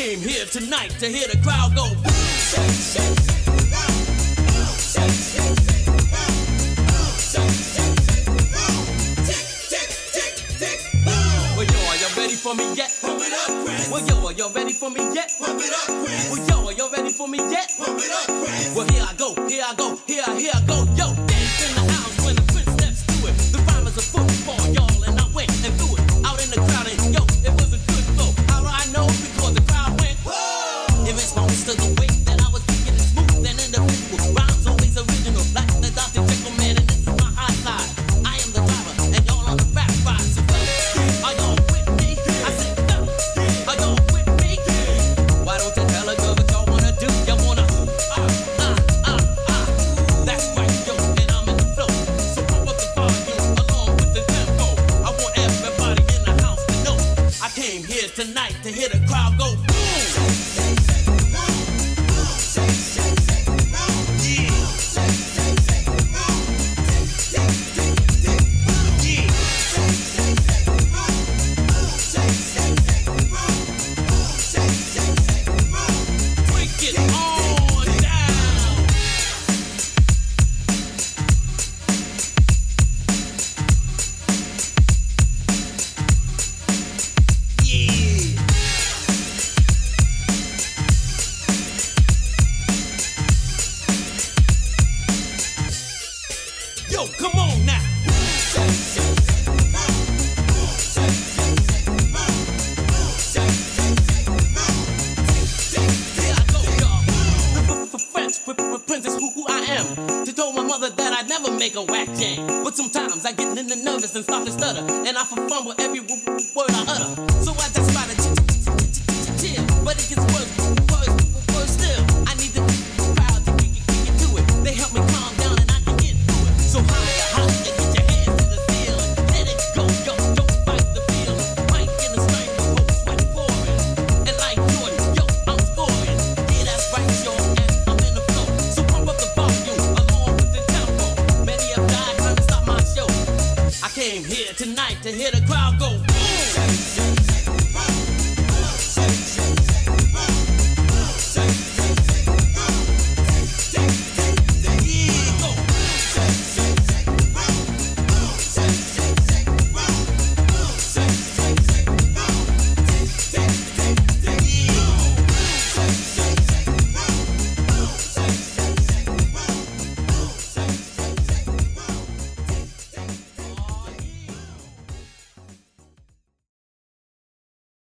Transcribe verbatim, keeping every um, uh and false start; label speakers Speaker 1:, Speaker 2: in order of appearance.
Speaker 1: came here tonight to hear the crowd go boom. Shake, shake, shake, boom. Shake, shake, shake, boom. Shake, shake, shake, boom. Tick, tick, tick, tick, boom. Well, yo, are you ready for me yet? Pump it up, Chris. Well, yo, are you ready for me yet? Pump it up, Chris. Well, yo, are you ready for me yet? Pump it up, Chris. Well, here I go, here I go, here I, here I go, yo. Dance in the house when the Prince steps to it. The rhyme is a football, y'all, and I went and threw it out in the crowd, and yo, it was a good flow. How do I know? Because the crowd went, whoa! In response to the way that I was kicking it smooth and individual. Rhymes always original, like the Doctor Jekyll man, and this is my high side. I am the driver, and y'all on the rap ride. So, are y'all with me? I said, no. Are y'all with me? Why don't you tell a girl what y'all wanna do? You wanna, uh, uh, uh, uh. That's right, yo, and I'm in the flow. So pump up the volume along with the tempo. I want everybody in the house to know I came here tonight to hear the crowd go boom. Yo, come on now. Here I go, y'all. For French, princess, who, who I am. She told my mother that I'd never make a whack jam. But sometimes I get into nervous and start to stutter, and I fumble every w- w- word I utter. So I just try to ch- ch- ch- ch- chill, but it gets worse, worse, worse still. I need the crowd to get, get, get to it. They help me calm down and I can get through it. So higher, higher, get your hands to the ceiling. Let it go, yo, don't fight the feeling. Mike in the strength, the whole sweat pouring. And like Jordan, yo, I'm scoring. Yeah, that's right, yo, and I'm in the flow. So pump up the volume along with the tempo. Many have died trying to stop my show. I came here tonight to hear the crowd go boom.